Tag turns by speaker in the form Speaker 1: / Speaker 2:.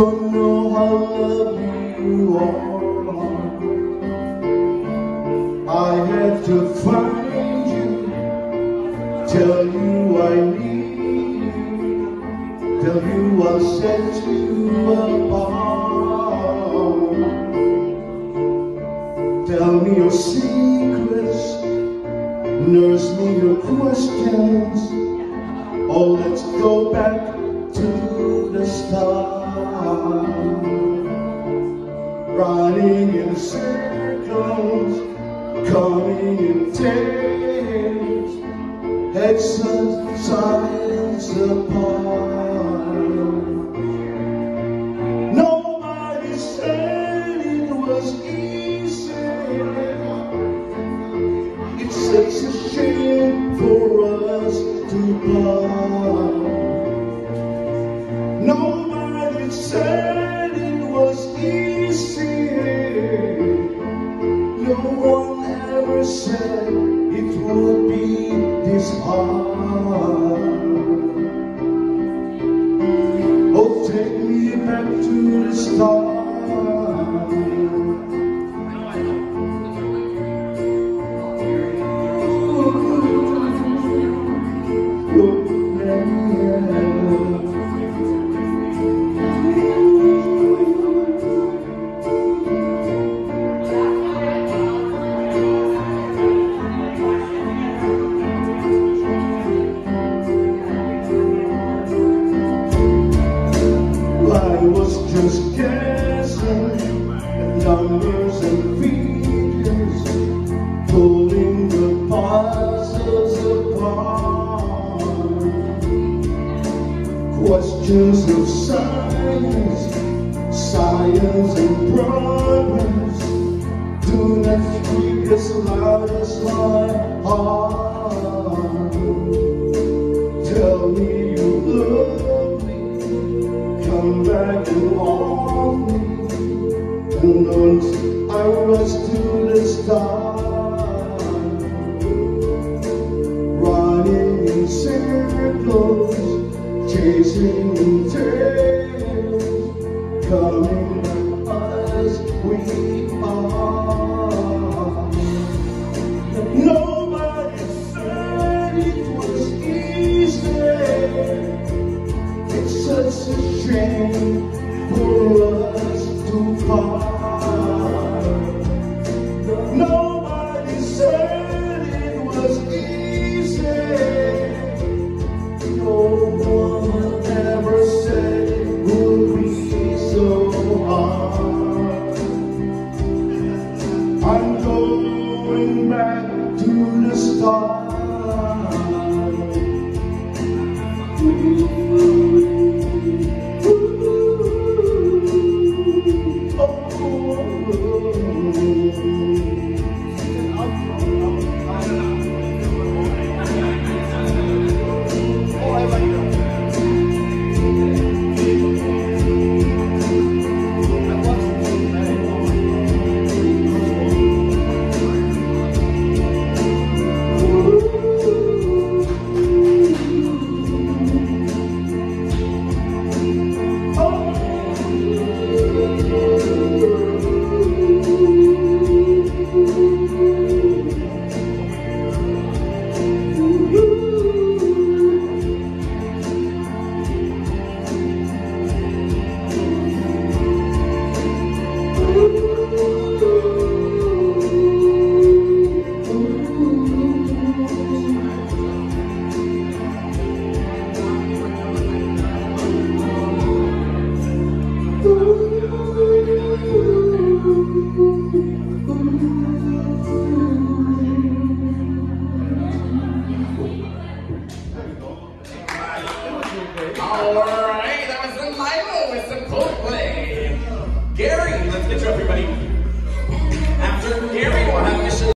Speaker 1: don't know how lovely you are. I had to find you, tell you I need you, tell you I'll set you apart. Tell me your secrets, nurse me your questions. Oh, let's go back to the start. Running in circles, coming in tails, heads and sides apart. Nobody said it was easy. It's such a shame for us to part. Nobody said it was easy. No one ever said it would be this hard. Oh, take me back to the start. I was just guessing at numbers and figures, pulling the puzzles apart. Questions of science, science and progress do not speak as loud as my heart. Tell me you love me, come back and hold me, and once I rush to the start. Running in circles, chasing in tails, coming as we are. Nobody said it was easy. It's such a shame for us to part. Nobody said it was easy. No one ever said it would be so hard. I'm going back to the start.
Speaker 2: Alright, that was Delilah with some Coldplay. Gary, let's get you up here, buddy. After Gary, we'll have Michelle.